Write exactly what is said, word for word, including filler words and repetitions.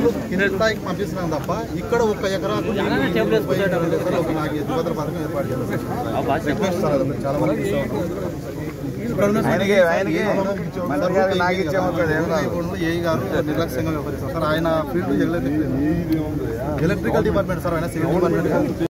నీళ్లు కిందకి పంపిస్తున్నాం తప్ప ఇక్కడ ఒక ఎకరాకు ఒక నాకు ఎత్తుపత్ర పథకం ఏర్పాటు చేయాలి చాలా మంది ఏ గారు నిర్లక్ష్యంగా వ్యవహరిస్తారు సార్. ఆయన ఫీల్డ్ ఎలక్ట్రికల్ డిపార్ట్మెంట్ సార్, ఆయన సివిల్ డిపార్ట్మెంట్.